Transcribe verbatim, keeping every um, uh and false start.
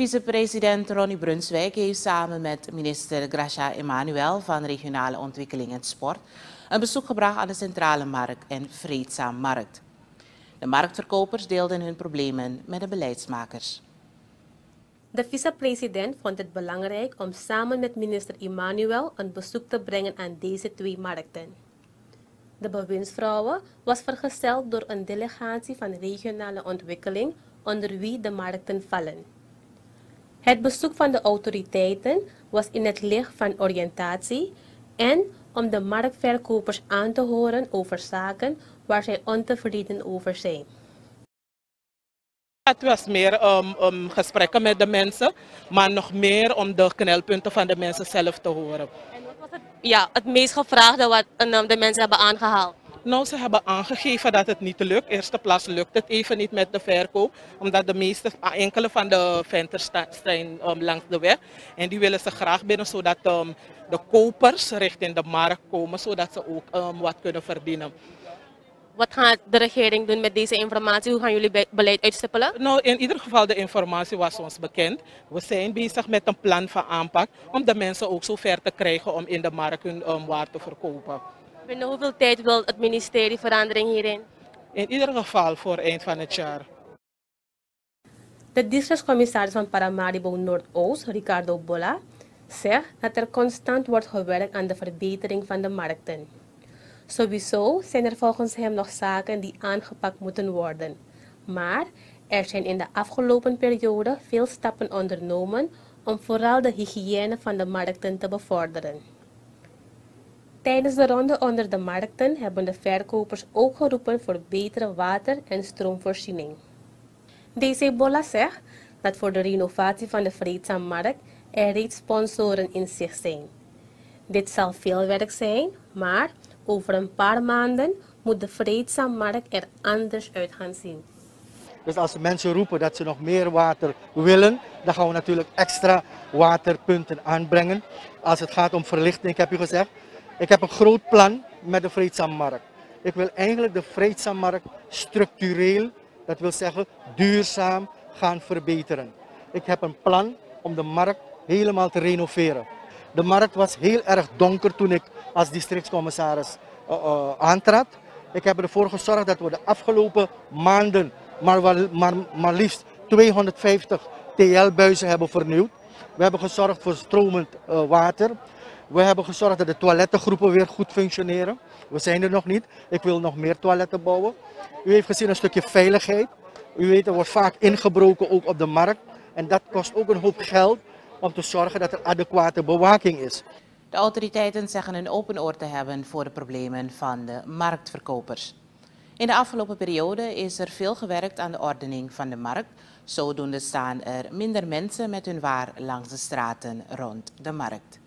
Vicepresident Ronnie Brunswijk heeft samen met minister Gracia Emmanuel van Regionale Ontwikkeling en Sport een bezoek gebracht aan de Centrale Markt en Vreedzaam Markt. De marktverkopers deelden hun problemen met de beleidsmakers. De vicepresident vond het belangrijk om samen met minister Emmanuel een bezoek te brengen aan deze twee markten. De bewindsvrouwen was vergezeld door een delegatie van regionale ontwikkeling onder wie de markten vallen. Het bezoek van de autoriteiten was in het licht van oriëntatie en om de marktverkopers aan te horen over zaken waar zij ontevreden over zijn. Het was meer um, um, gesprekken met de mensen, maar nog meer om de knelpunten van de mensen zelf te horen. En wat was het, ja, het meest gevraagde wat um, de mensen hebben aangehaald? Nou, ze hebben aangegeven dat het niet lukt. Eerste plaats lukt het even niet met de verkoop, omdat de meeste, enkele van de venters zijn um, langs de weg. En die willen ze graag binnen, zodat um, de kopers richting de markt komen, zodat ze ook um, wat kunnen verdienen. Wat gaat de regering doen met deze informatie? Hoe gaan jullie beleid uitstippelen? Nou, in ieder geval de informatie was ons bekend. We zijn bezig met een plan van aanpak om de mensen ook zo ver te krijgen om in de markt hun um, waar te verkopen. Binnen hoeveel tijd wil het ministerie verandering hierin? In ieder geval voor eind van het jaar. De districtscommissaris van Paramaribo Noordoost, Ricardo Bolla, zegt dat er constant wordt gewerkt aan de verbetering van de markten. Sowieso zijn er volgens hem nog zaken die aangepakt moeten worden. Maar er zijn in de afgelopen periode veel stappen ondernomen om vooral de hygiëne van de markten te bevorderen. Tijdens de ronde onder de markten hebben de verkopers ook geroepen voor betere water- en stroomvoorziening. D C Bolla zegt dat voor de renovatie van de Vreedzaam Markt er reeds sponsoren in zicht zijn. Dit zal veel werk zijn, maar over een paar maanden moet de Vreedzaam Markt er anders uit gaan zien. Dus als de mensen roepen dat ze nog meer water willen, dan gaan we natuurlijk extra waterpunten aanbrengen. Als het gaat om verlichting, ik heb u gezegd, ik heb een groot plan met de Vreedzaam Markt. Ik wil eigenlijk de Vreedzaam Markt structureel, dat wil zeggen duurzaam, gaan verbeteren. Ik heb een plan om de markt helemaal te renoveren. De markt was heel erg donker toen ik als districtscommissaris uh, uh, aantrad. Ik heb ervoor gezorgd dat we de afgelopen maanden maar, wel, maar, maar liefst tweehonderdvijftig T L-buizen hebben vernieuwd. We hebben gezorgd voor stromend uh, water. We hebben gezorgd dat de toilettengroepen weer goed functioneren. We zijn er nog niet. Ik wil nog meer toiletten bouwen. U heeft gezien een stukje veiligheid. U weet, er wordt vaak ingebroken ook op de markt. En dat kost ook een hoop geld om te zorgen dat er adequate bewaking is. De autoriteiten zeggen een open oor te hebben voor de problemen van de marktverkopers. In de afgelopen periode is er veel gewerkt aan de ordening van de markt. Zodoende staan er minder mensen met hun waar langs de straten rond de markt.